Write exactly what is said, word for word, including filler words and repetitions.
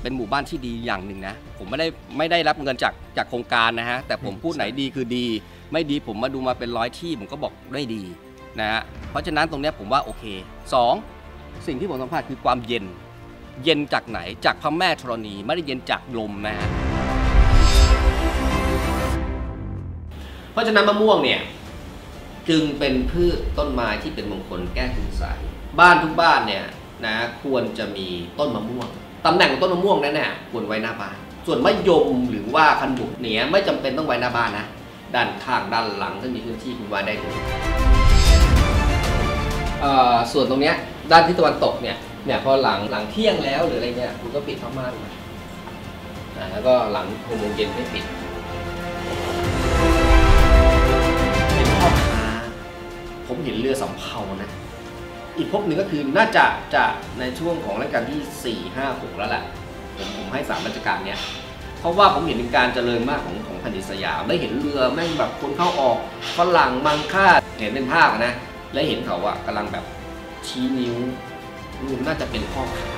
เป็นหมู่บ้านที่ดีอย่างหนึ่งนะผมไม่ได้ไม่ได้รับเงินจากจากโครงการนะฮะแต่ผมพูดไหนดีคือดีไม่ดีผมมาดูมาเป็นร้อยที่ผมก็บอกได้ดีนะฮะเพราะฉะนั้นตรงนี้ผมว่าโอเคสองสิ่งที่ผมสัมผัสคือความเย็นเย็นจากไหนจากพระแม่ธรณีไม่ได้เย็นจากลมนะฮะเพราะฉะนั้นมะม่วงเนี่ยจึงเป็นพืชต้นไม้ที่เป็นมงคลแก้คุณไสยบ้านทุกบ้านเนี่ยนะควรจะมีต้นมะม่วงตำแหน่งของต้นมะม่วงนั้นเนี่ยควรไว้หน้าบ้านส่วนมะยมหรือว่าขนุนเนี่ยไม่จำเป็นต้องไว้หน้าบ้านนะด้านข้างด้านหลังถ้ามีพื้นที่คุณไว้ได้เลยส่วนตรงเนี้ยด้านทิศตะวันตกเนี่ยเนี่ยพอหลังหลังเที่ยงแล้วหรืออะไรเนี่ยคุณก็ปิดผ้าม่านมาแล้วก็หลังหกโมงเย็นให้ปิดเป็นพ่อค้าผมเห็นเรือสำเภานะอีกพบหนึ่งก็คือน่าจะจะในช่วงของรัชกาลที่สี่ ห้า หกแล้วแหละผมผมให้สามรัชกาลเนี้ยเพราะว่าผมเห็นเป็นการเจริญมากของของแผ่นดินสยามได้เห็นเรือแม่งแบบคนเข้าออกฝรั่งมังค่าเห็นเป็นภาพนะและเห็นเขาอะกำลังแบบชี้นิ้วน่าจะเป็นพ่อค้า